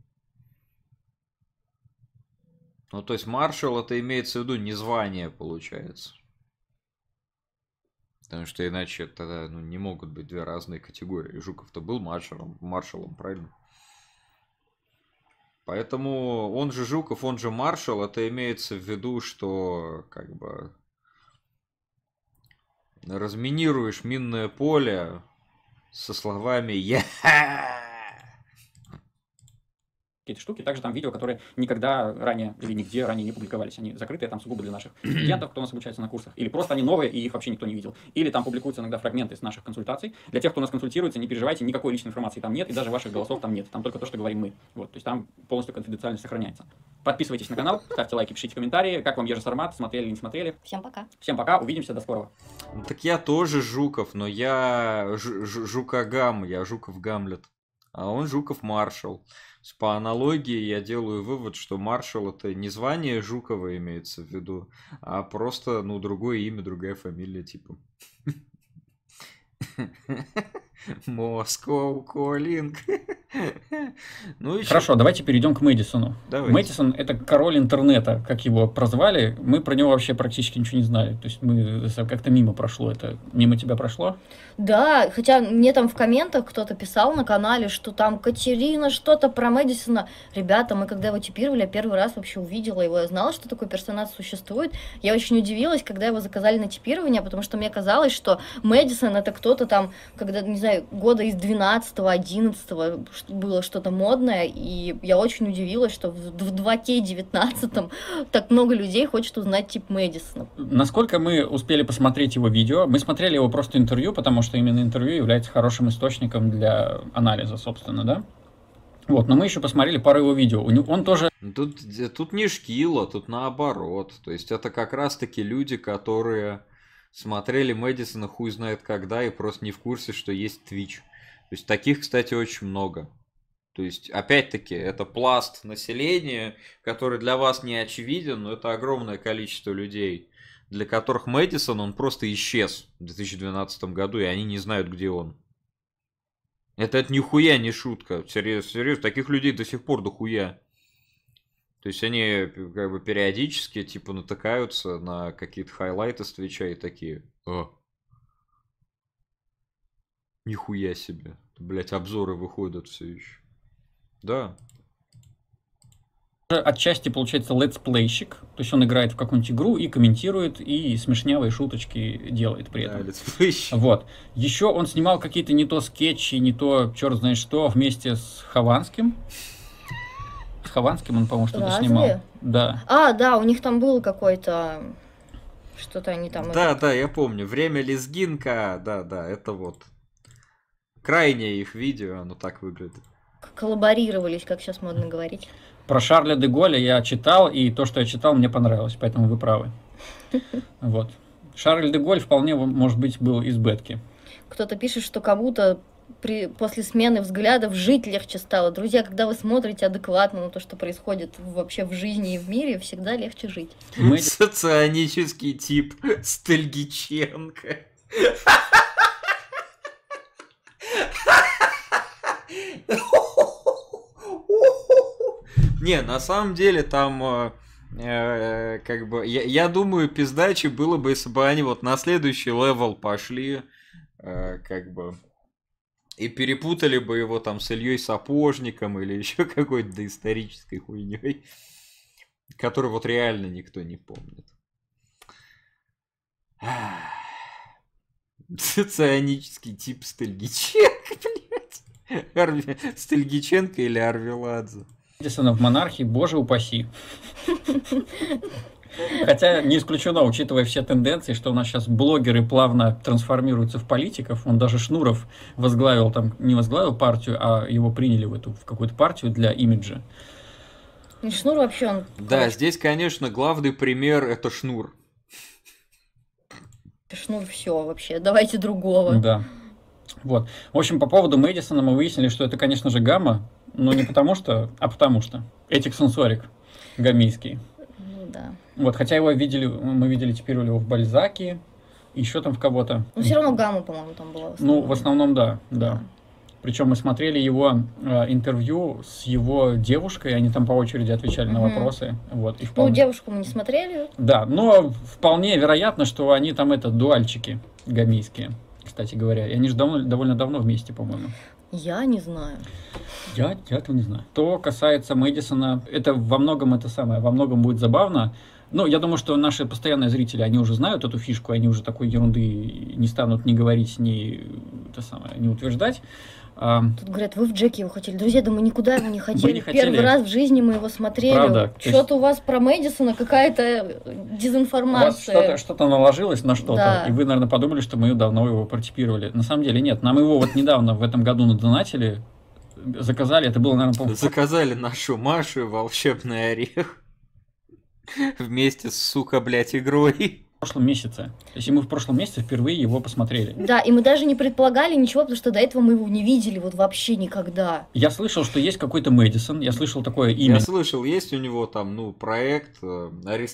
Ну, то есть Маршал это имеется в виду не звание, получается. Потому что иначе тогда не могут быть две разные категории. Жуков-то был маршалом, правильно? Поэтому он же Жуков, он же Маршал, это имеется в виду, что как бы разминируешь минное поле со словами «Я». Какие-то штуки. Также там видео, которые никогда ранее или нигде ранее не публиковались. Они закрытые, там сугубо для наших студентов, кто у нас обучается на курсах. Или просто они новые, и их вообще никто не видел. Или там публикуются иногда фрагменты с наших консультаций. Для тех, кто у нас консультируется, не переживайте, никакой личной информации там нет, и даже ваших голосов там нет. Там только то, что говорим мы. Вот, то есть там полностью конфиденциально сохраняется. Подписывайтесь на канал, ставьте лайки, пишите комментарии. Как вам Ежи-Сармат, смотрели или не смотрели. Всем пока. Всем пока, увидимся, до скорого. Ну, так я тоже Жуков, но я Жукагам, я Жуков Гамлет. А он Жуков Маршал. По аналогии я делаю вывод, что Маршал это не звание Жукова имеется в виду, а просто, другое имя, другая фамилия, типа. Moscow Calling. Ну, еще... Хорошо, давайте перейдем к Мэдисону. Давайте. Мэдисон — это король интернета, как его прозвали. Мы про него вообще практически ничего не знали. То есть мы как-то мимо прошло это. Мимо тебя прошло? Да, хотя мне там в комментах кто-то писал на канале, что там Катерина что-то про Мэдисона. Ребята, мы когда его типировали, я первый раз вообще увидела его, я знала, что такой персонаж существует. Я очень удивилась, когда его заказали на типирование, потому что мне казалось, что Мэдисон это кто-то там, когда, не знаю, года из 12-го, 11-го было что-то модное, и я очень удивилась, что в 2К19 так много людей хочет узнать тип Мэдисона. Насколько мы успели посмотреть его видео, мы смотрели его просто интервью, потому что именно интервью является хорошим источником для анализа, собственно, да? Вот, но мы еще посмотрели пару его видео. Он тоже... Тут не шкила, тут наоборот. То есть это как раз-таки люди, которые смотрели Мэдисона хуй знает когда и просто не в курсе, что есть Twitch. То есть таких, кстати, очень много. То есть, опять-таки, это пласт населения, который для вас не очевиден, но это огромное количество людей, для которых Мэдисон, он просто исчез в 2012 году, и они не знают, где он. Это нихуя не шутка. Серьезно, таких людей до сих пор дохуя. То есть они как бы периодически типа натыкаются на какие-то хайлайты с Твича и такие: нихуя себе. Блять, обзоры выходят все еще. Да. Отчасти получается летсплейщик, то есть он играет в какую-нибудь игру и комментирует, и смешнявые шуточки делает при этом. Да, летсплейщик. Вот. Еще он снимал какие-то не то скетчи, не то черт знает что вместе с Хованским. С Хованским он, по-моему, что-то снимал. Да. Да, у них там был какой-то... Что-то они там... Да, я помню. Время лезгинка. Да, это вот. Крайнее их видео, оно так выглядит. Коллаборировались, как сейчас модно говорить. Про Шарля де Голля я читал, и то, что я читал, мне понравилось, поэтому вы правы. Вот. Шарль де Голль вполне, может быть, был из бетки. Кто-то пишет, что кому-то после смены взглядов жить легче стало. Друзья, когда вы смотрите адекватно на то, что происходит вообще в жизни и в мире, всегда легче жить. Соционический тип Стельгиченко. Не, на самом деле там как бы я думаю, пиздачи было бы, если бы они вот на следующий левел пошли, как бы, и перепутали бы его там с Ильей Сапожником или еще какой-то доисторической хуйней, которую вот реально никто не помнит. Соционический тип Стельгиченко, блядь. Стельгиченко или Арвеладзе. Мэдисона в монархии, боже упаси. Хотя не исключено, учитывая все тенденции, что у нас сейчас блогеры плавно трансформируются в политиков. Он даже Шнуров возглавил, там не возглавил партию, а его приняли в какую-то партию для имиджа. Шнур вообще он... Да, здесь, конечно, главный пример это Шнур. Шнур все вообще, давайте другого. Да. Вот. В общем, по поводу Мэдисона мы выяснили, что это, конечно же, гамма, но не потому что, а потому что. Этик сенсорик гаммийский. Ну да. Вот, хотя мы видели теперь его в Бальзаке, еще там в кого-то. Но все равно гамма, по-моему, там была. В основном, да. Причем мы смотрели его интервью с его девушкой, они там по очереди отвечали на вопросы. Вот, и вполне... девушку мы не смотрели. Да, но вполне вероятно, что они там дуальчики гаммийские, кстати говоря. И они же довольно давно вместе, по-моему. Я не знаю. Я этого не знаю. Что касается Мэдисона, это во многом будет забавно. Ну, я думаю, что наши постоянные зрители, они уже знают эту фишку, они уже такой ерунды не станут ни говорить, ни утверждать. Тут говорят, вы в Джеки его хотели. Друзья, да мы никуда его не хотели. Не хотели. Первый раз в жизни мы его смотрели. Правда. Что-то у вас про Мэдисона какая-то дезинформация. У вас что-то наложилось на что-то, Да. и вы, наверное, подумали, что мы давно его протипировали. На самом деле нет. Нам его вот недавно в этом году надонатили, заказали. Это было, наверное, Заказали нашу Машу волшебный орех вместе с, сука, блядь, игрой. в прошлом месяце. То есть мы в прошлом месяце впервые его посмотрели. Да, и мы даже не предполагали ничего, потому что до этого мы его не видели вот вообще никогда. Я слышал, что есть какой-то Мэдисон, я слышал такое имя. Я слышал, есть у него там, проект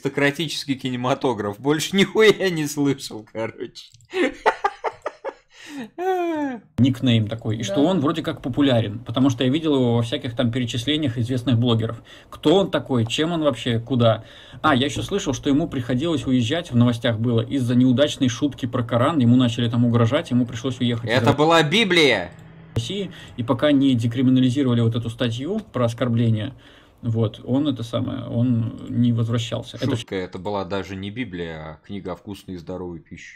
аристократический кинематограф. Больше нихуя не слышал, короче. никнейм такой, и что Да. он вроде как популярен, потому что я видел его во всяких там перечислениях известных блогеров. Кто он такой, чем он вообще, куда? А, я еще слышал, что ему приходилось уезжать, в новостях было, из-за неудачной шутки про Коран, ему начали там угрожать, ему пришлось уехать из Это была Библия! России, и пока не декриминализировали вот эту статью про оскорбление, вот, он не возвращался. Это Шутка, это была даже не Библия, а книга о вкусной и здоровой пище.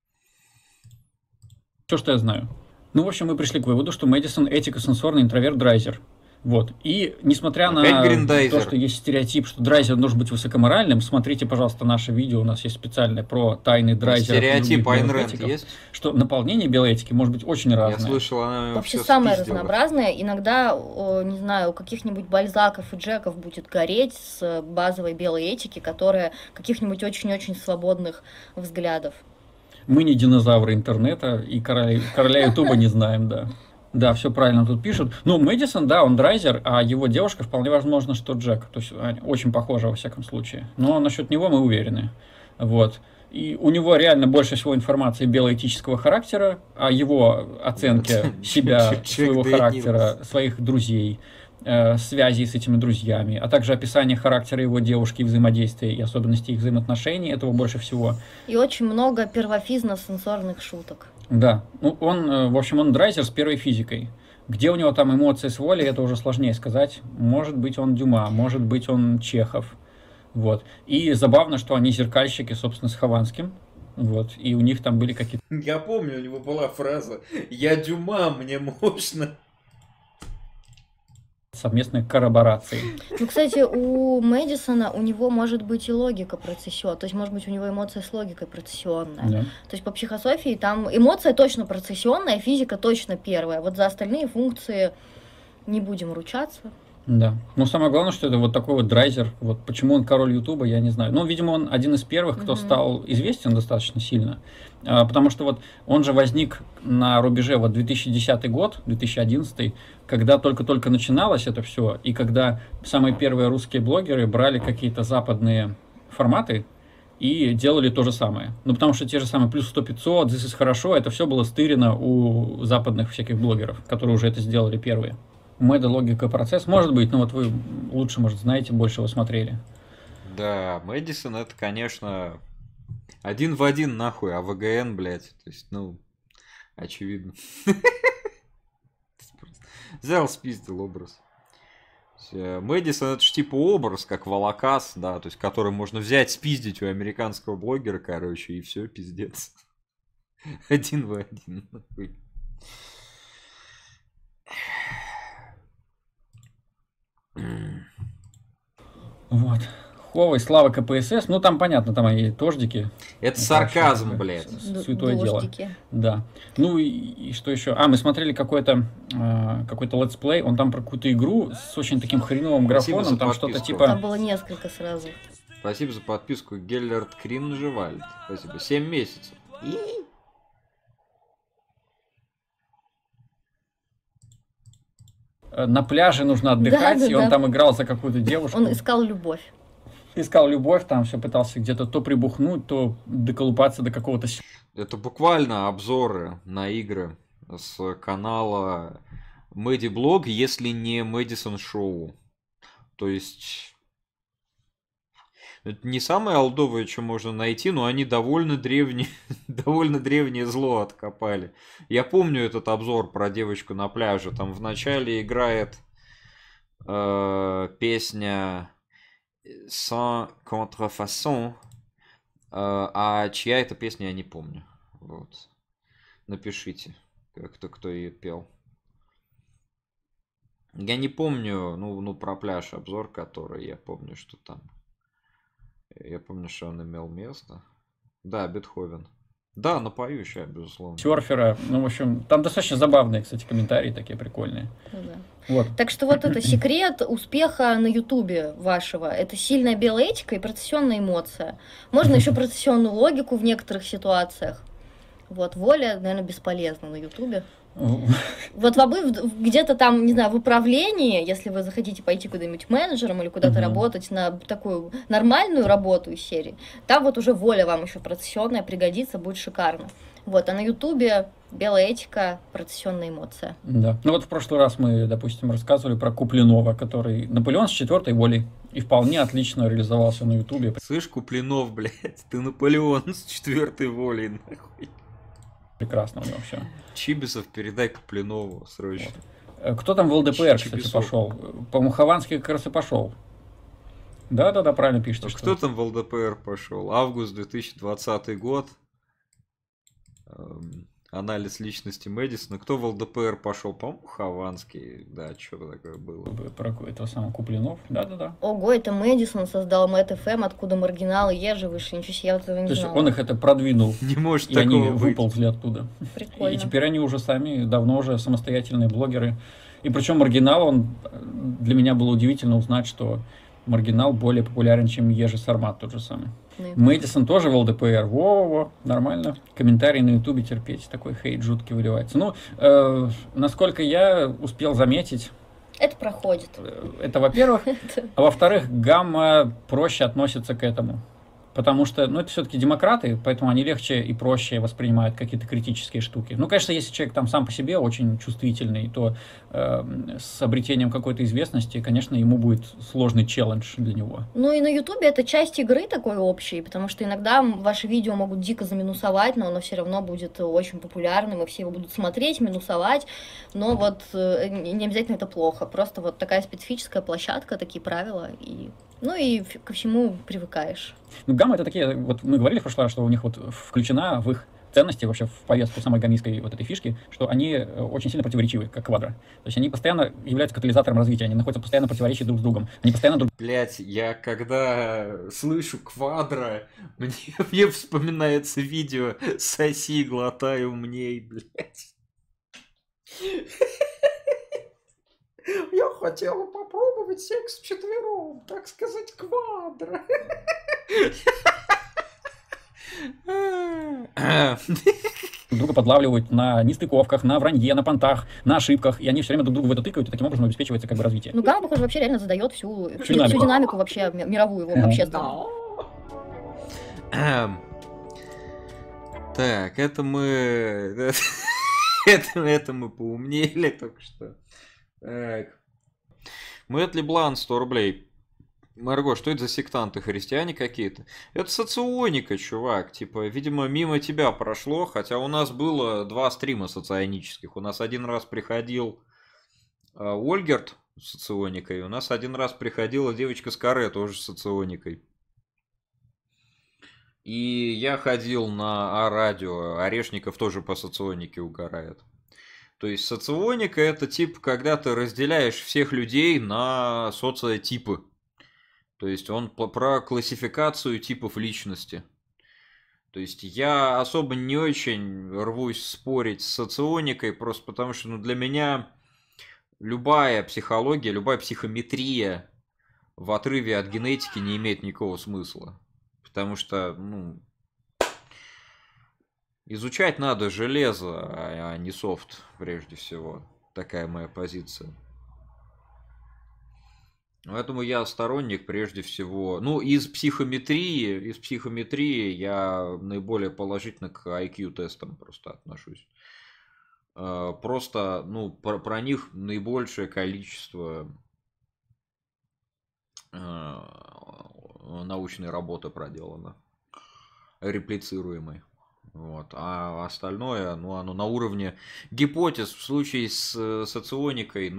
все, что я знаю. Ну, в общем, мы пришли к выводу, что Мэдисон этико-сенсорный интроверт-драйзер. Вот. И несмотря Опять на Гриндайзер. то, что есть стереотип, что драйзер должен быть высокоморальным, смотрите, пожалуйста, наше видео, у нас есть специальное про тайны драйзера. Стереотип Айн Рэнд есть? Что наполнение биоэтики может быть очень разное. Я слышал, она Вообще всё самое спиздила. разнообразное. Иногда, не знаю, у каких-нибудь Бальзаков и Джеков будет гореть с базовой белой этики, которая каких-нибудь очень-очень свободных взглядов. Мы не динозавры интернета и короля Ютуба не знаем, да. Да, все правильно тут пишут. Ну, Мэдисон, да, он драйзер, а его девушка вполне возможно, что Джек. То есть они очень похожи во всяком случае. Но насчет него мы уверены. Вот. И у него реально больше всего информации белоэтического характера, о его оценке себя, Джек своего Дэниелс. характера, своих друзей, связей с этими друзьями, а также описание характера его девушки, взаимодействия и особенностей их взаимоотношений, этого больше всего. И очень много первофизно-сенсорных шуток. Да, ну он, в общем, он драйзер с первой физикой. Где у него там эмоции с волей, это уже сложнее сказать. Может быть, он Дюма, может быть, он Чехов. Вот. И забавно, что они зеркальщики, собственно, с Хованским. Вот. И у них там были какие-то Я помню, у него была фраза «Я Дюма, мне можно». совместные коллаборации. Ну, кстати, у Мэдисона у него может быть и логика процессионная. То есть, может быть, у него эмоция с логикой процессионная. Да. То есть, по психософии там эмоция точно процессионная, физика точно первая. Вот за остальные функции не будем ручаться. Да. Но самое главное, что это вот такой вот драйзер. Вот почему он король Ютуба, я не знаю. Ну, видимо, он один из первых, кто стал известен достаточно сильно. Потому что вот он же возник на рубеже вот 2010 год, 2011, когда только-только начиналось это все, и когда самые первые русские блогеры брали какие-то западные форматы и делали то же самое. Ну, потому что те же самые плюс 100-500, This is хорошо, это все было стырено у западных всяких блогеров, которые уже это сделали первые. Мэда, логика, процесс. Может быть, но вот вы лучше, может, знаете, больше его смотрели. Да, Мэдисон это, конечно, один в один нахуй, а ВГН, блядь, то есть, ну, очевидно. Взял, спиздил образ. Мэдисон это ж типа образ, как Волокас, да, то есть, который можно взять, спиздить у американского блогера, короче, и все, пиздец. Один в один, нахуй. Вот. Ховой, Слава КПСС. Ну, там понятно, там они тождики. Это Это сарказм, вообще, блядь. Святое дело. Дождики. Да. Ну и что еще? Мы смотрели какой-то летсплей, он там про какую-то игру с очень таким хреновым Спасибо графоном, за там что-то подписку. типа... Там было несколько сразу. Спасибо за подписку, Геллерт Кринжевальд. Спасибо. 7 месяцев. На пляже нужно отдыхать, Да, и он да. там играл за какую-то девушку. Он искал любовь. Искал любовь, там все пытался где-то то прибухнуть, то доколупаться до какого-то... Это буквально обзоры на игры с канала Мэдиблог, если не Мэдисон Шоу. То есть... Это не самое олдовое, что можно найти, но они довольно древние, довольно древнее зло откопали. Я помню этот обзор про девочку на пляже. Там в начале играет песня Sans contrefaçon, а чья это песня, я не помню. Вот. Напишите, кто ее пел. Я не помню, ну про пляж обзор, который я помню, что там. Я помню, что он имел место. Да, Бетховен. Да, напою сейчас, безусловно. Серфера. Ну, в общем, там достаточно забавные, кстати, комментарии такие прикольные. Ну да. Вот. Так что вот это секрет успеха на Ютубе вашего. Это сильная белая этика и процессионная эмоция. Можно еще процессионную логику в некоторых ситуациях. Вот, воля, наверное, бесполезна на Ютубе. Вот вы где-то там, не знаю, в управлении, если вы захотите пойти куда-нибудь менеджером или куда-то работать на такую нормальную работу из серии, там вот уже воля вам еще процессионная пригодится, будет шикарно. Вот, а на Ютубе белая этика, процессионная эмоция. Да. Ну вот в прошлый раз мы, допустим, рассказывали про Куплинова, который Наполеон с четвертой волей и вполне отлично реализовался на Ютубе. Слышь, Куплинов, блядь, ты Наполеон с четвертой волей, нахуй. Прекрасно у него все. Чибисов передай Куплинову срочно. Кто там в ЛДПР, кстати, Чибисов. пошел? По Хованский как раз и пошел. Да-да-да, правильно пишете. А что- кто там в ЛДПР пошел? Август 2020 год. Анализ личности Мэдисона. Кто в ЛДПР пошел? По-моему, Хованский. Да, что-то такое было. Про этого самого Куплинов. Да-да-да. Ого, это Мэдисон создал МэтФМ, откуда маргиналы Ежи вышли. Ничего себе, я вот этого То не есть знала. он их это продвинул. Не может И они такого быть. выползли оттуда. Прикольно. И теперь они уже сами давно уже самостоятельные блогеры. И причем Маргинал, он для меня было удивительно узнать, что Маргинал более популярен, чем Ежи Сармат тот же самый. Мэдисон тоже в ЛДПР. Во-во-во, нормально. Комментарии на Ютубе терпеть. Такой хейт жуткий выливается. Ну, насколько я успел заметить, Это проходит. это во-первых. А во-вторых, Гамма проще относится к этому. Потому что, ну, это все-таки демократы, поэтому они легче и проще воспринимают какие-то критические штуки. Ну, конечно, если человек там сам по себе очень чувствительный, то с обретением какой-то известности, конечно, ему будет сложный челлендж для него. Ну и на Ютубе это часть игры такой общей, потому что иногда ваши видео могут дико заминусовать, но оно все равно будет очень популярным, и все его будут смотреть, минусовать, но вот не обязательно это плохо, просто вот такая специфическая площадка, такие правила, и ну и ко всему привыкаешь. Ну, Гамма это такие, вот мы говорили в прошлый раз, что у них вот включена в их ценности, вообще в повестку самой гаммийской вот этой фишки, что они очень сильно противоречивы, как квадро. То есть они постоянно являются катализатором развития, они находятся постоянно в противоречии друг с другом. Они постоянно друг... Блять, я когда слышу квадро, мне вспоминается видео «Соси, глотай, умней», блять. Я хотела попробовать секс вчетвером, так сказать, квадро. друга подлавливают на нестыковках, на вранье, на понтах, на ошибках, и они все время друг другу в это тыкают, и таким образом обеспечивается как бы развитие. Ну, Гамма, похоже, вообще реально задает всю Динамику. динамику вообще мировую, общественную. Так, это мы... Это мы поумнели только что. Так. Мэтт Леблан, 100 рублей. Марго, что это за сектанты? Христиане какие-то? Это соционика, чувак. Типа, видимо, мимо тебя прошло. Хотя у нас было 2 стрима соционических. У нас один раз приходил Ольгерт с соционикой. У нас один раз приходила девочка с каре, тоже с соционикой. И я ходил на А-радио. Орешников тоже по соционике угорает. То есть соционика это тип, когда ты разделяешь всех людей на социотипы. То есть он про классификацию типов личности. То есть я особо не очень рвусь спорить с соционикой, просто потому что для меня любая психология, любая психометрия в отрыве от генетики не имеет никакого смысла. Потому что, изучать надо железо, а не софт, прежде всего. Такая моя позиция. Поэтому я сторонник, прежде всего... из психометрии я наиболее положительно к IQ-тестам просто отношусь. Просто, про них наибольшее количество научной работы проделано. Реплицируемой. Вот. А остальное, оно на уровне гипотез. В случае с соционикой,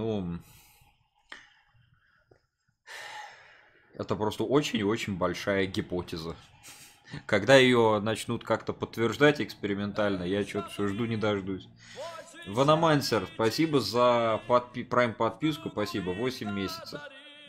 это просто очень-очень большая гипотеза. Когда ее начнут как-то подтверждать экспериментально, я что-то все жду не дождусь. Ваномансер, спасибо за Prime подписку, спасибо, 8 месяцев.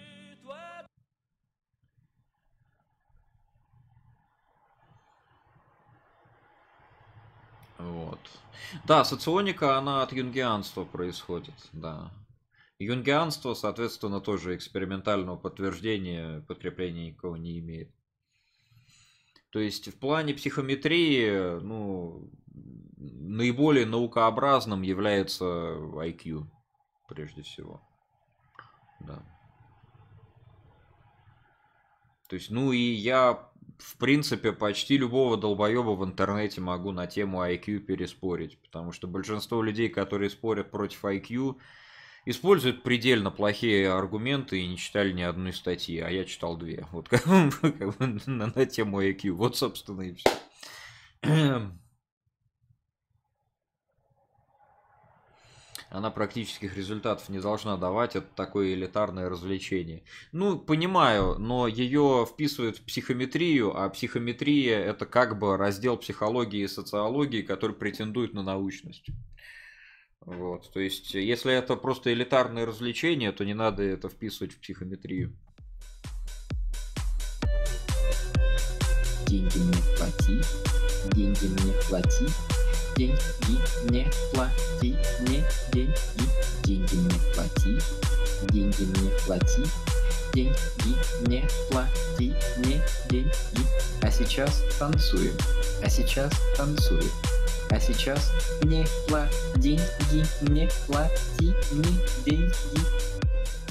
Вот. Да, соционика, она от юнгианства происходит, да. Юнгианство, соответственно, тоже экспериментального подтверждения, подкрепления никакого не имеет. То есть в плане психометрии, наиболее наукообразным является IQ, прежде всего. Да. То есть, и я в принципе, почти любого долбоеба в интернете могу на тему IQ переспорить, потому что большинство людей, которые спорят против IQ, используют предельно плохие аргументы и не читали ни одной статьи, а я читал 2. Вот как бы на тему IQ. Вот, собственно, и все. Она практических результатов не должна давать, это такое элитарное развлечение. Ну, понимаю, но ее вписывают в психометрию, а психометрия это как бы раздел психологии и социологии, который претендует на научность. Вот, то есть, если это просто элитарное развлечение, то не надо это вписывать в психометрию. Деньги мне плати, деньги мне плати, деньги мне плати, мне деньги, деньги мне плати, деньги мне плати, деньги мне плати, мне деньги. А сейчас танцуем, а сейчас танцуем, а сейчас мне деньги, мне плати, мне деньги.